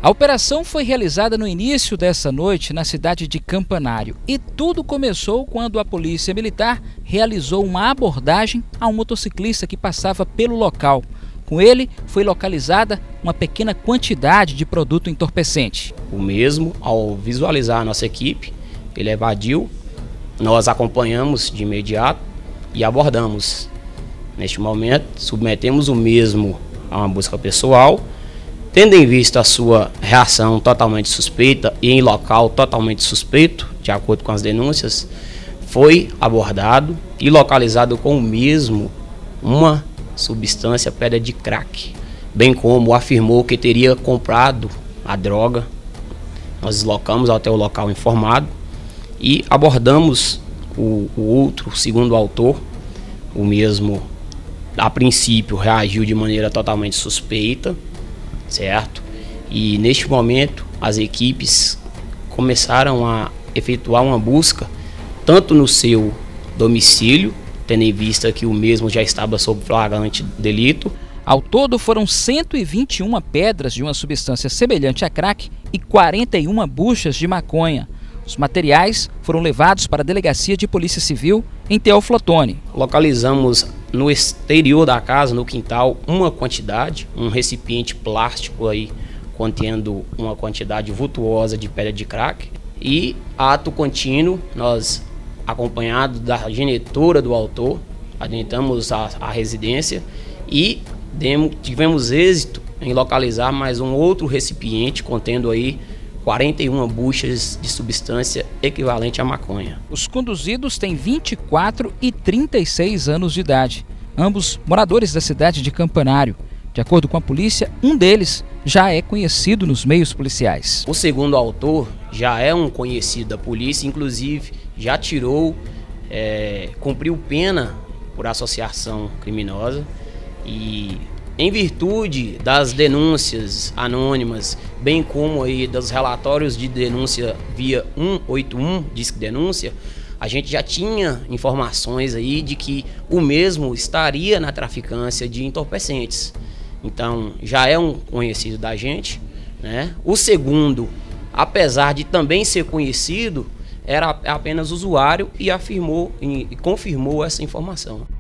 A operação foi realizada no início dessa noite na cidade de Campanário e tudo começou quando a Polícia Militar realizou uma abordagem a um motociclista que passava pelo local. Com ele foi localizada uma pequena quantidade de produto entorpecente. O mesmo, ao visualizar a nossa equipe, ele evadiu, nós acompanhamos de imediato e abordamos. Neste momento, submetemos o mesmo a uma busca pessoal, tendo em vista a sua reação totalmente suspeita e em local totalmente suspeito, de acordo com as denúncias, foi abordado e localizado com o mesmo uma substância pedra de crack, bem como afirmou que teria comprado a droga. Nós deslocamos até o local informado e abordamos o outro, segundo autor. O mesmo, a princípio, reagiu de maneira totalmente suspeita, certo? E neste momento as equipes começaram a efetuar uma busca tanto no seu domicílio, tendo em vista que o mesmo já estava sob flagrante delito. Ao todo foram 121 pedras de uma substância semelhante a crack e 41 buchas de maconha. Os materiais foram levados para a Delegacia de Polícia Civil em Teófilo Otoni. Localizamos no exterior da casa, no quintal, uma quantidade, um recipiente plástico aí contendo uma quantidade vultuosa de pedra de crack. E ato contínuo, nós, acompanhado da genitora do autor, adentramos a residência e tivemos êxito em localizar mais um outro recipiente contendo aí 41 buchas de substância equivalente à maconha. Os conduzidos têm 24 e 36 anos de idade, ambos moradores da cidade de Campanário. De acordo com a polícia, um deles já é conhecido nos meios policiais. O segundo autor já é um conhecido da polícia, inclusive já cumpriu pena por associação criminosa e em virtude das denúncias anônimas, bem como aí dos relatórios de denúncia via 181, Disque Denúncia, a gente já tinha informações aí de que o mesmo estaria na traficância de entorpecentes. Então, já é um conhecido da gente, né? O segundo, apesar de também ser conhecido, era apenas usuário e afirmou e confirmou essa informação.